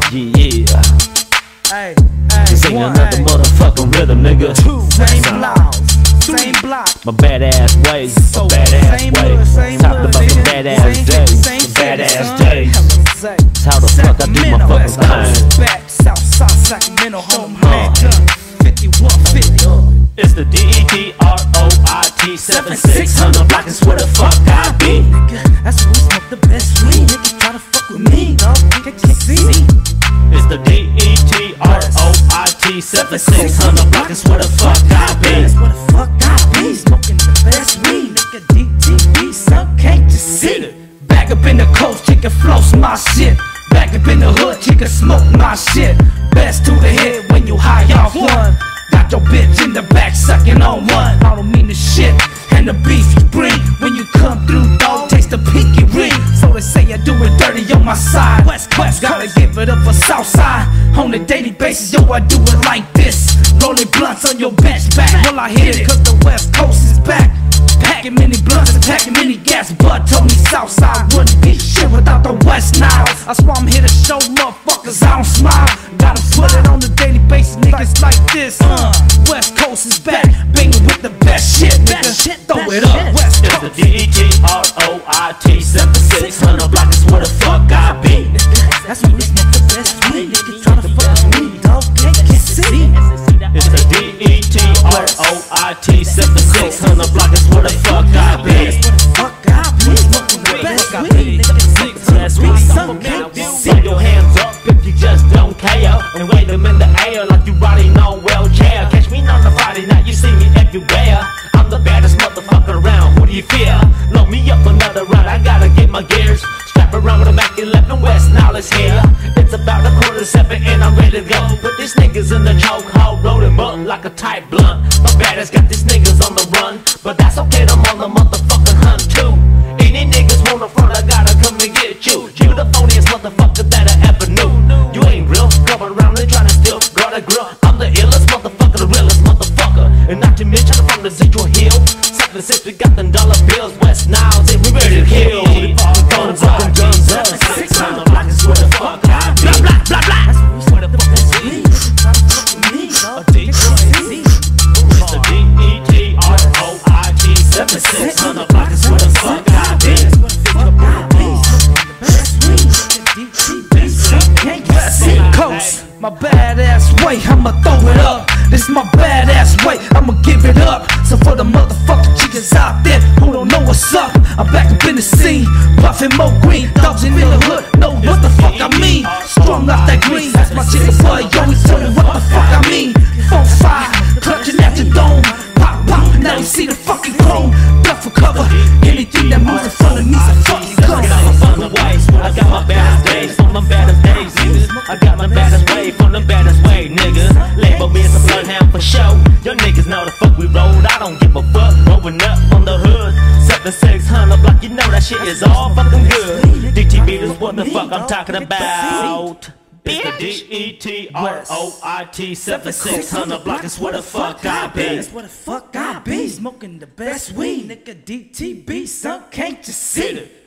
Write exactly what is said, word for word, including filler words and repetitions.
Yeah. Hey, hey, This ain't one, another hey. motherfucking rhythm, nigga. Two, same block, same block. My badass ways, So, my badass same ways. hood, same Talking hood, about the nigga. badass Same- days, same the city, badass son. days. Say, That's how the fuck I do my Sacramento, fucking West Coast, thing. back, south side, Sacramento, home, man, fifty-one fifty. It's the D E T R O I T seventy-six hundred block is where the fuck I be. Nigga, that's where we smoke the best weed. Nigga, try to fuck with me, dog. Can't you see? It's the D E T R O I T seventy-six hundred block is where the fuck I be. That's where the fuck I be. Smoking the best weed. Nigga, D T B, son, can't you see? Back up in the coast, chicken floss my shit. Back up in the hood, chicken smoke my shit. Best to the head when you high off one. Got your bitch in the back sucking on one. I don't mean the shit and the beef you bring. When you come through, dog, taste the pinky ring. So they say I do it dirty on my side. West Coast, gotta give it up for Southside. On a daily basis, yo, I do it like this. Rolling blunts on your bench back. Well, I hit it, cause the West Coast is back. Packing many blunts and packing many gas. Bud told me Southside wouldn't be shit without the West Nile. That's why I'm here to show motherfuckers I don't smile. Gotta put it on the daily basis, niggas like this. Uh, West Coast is back, banging with the best shit, nigga. Throw it up, West It's Coast. the D E T R O I T seventy-six hundred block is where the fuck I be. That's where we smoke the best weed. Nigga, try to fuck with me, dog. Can't you see? It's the D E T R O I T seventy-six hundred block is where the fuck I be. That's where the fuck I be. Smoking the best weed. Nigga, That's why son, can't you see? throw your hands up if you just don't care. And wave them in the air like you riding on wheelchair. Catch me on the Friday night, you see me everywhere. I'm the baddest motherfucker around, who do you fear? Load me up another round, I gotta get my gears. Strap around with a Mac eleven West, now let's hear. It's about a quarter to seven and I'm ready to go. Put these niggas in the chokehold, roll them up like a tight blunt. My baddest got these niggas on the run, but that's okay, I'm on the motherfucking hunt too. Any niggas wanna front, I gotta come and get you. You the phoniest motherfucker that I ever knew. You ain't real, coming around and trying to steal. Got a grill, I'm the illest motherfucker, the realest motherfucker. And not to mention I'm from the Zero Hill. Seven six, we got them dollar bills. West Nile, say we ready to kill. Guns up and guns up. Six hundred block is where the fuck I be. Blah blah blah blah. That's where the fuck I be. Try to fuck with me, dog. Can't you see? It's the D E T R O I T seventy-six hundred block is where the fuck I be. That's where the fuck I be. Smoking the best weed. Nigga, D T B, son, can't you see? Coast, my badass way, I'ma throw it up. This is my badass way, I'ma give it up. So for the motherfucking chickens out there who don't know what's up, I'm back up in the scene, puffin' more green. Dogs in the hood know what the fuck I mean. Strong off that green, that's my chicken boy. Yo, he told me what the fuck I mean. Four five, clutching at the dome. Pop pop, now you see the fucking chrome. Duck for cover, anything that moves in front of me's a fucking cover. I got my baddest days from the baddest days, niggas. I got my baddest way from the baddest way, nigga. Label me as a bloodhound for show. Your niggas know the fuck we rolled. I don't give a fuck. Rolling up on the hood, seventy-six hundred block. You know that shit is all fucking good. D T B is what the fuck I'm talking about. It's the D E T R O I T seventy-six hundred block is where the fuck I be. That's where the fuck I be. Smoking the best weed. Nigga, D T B, son, can't you see?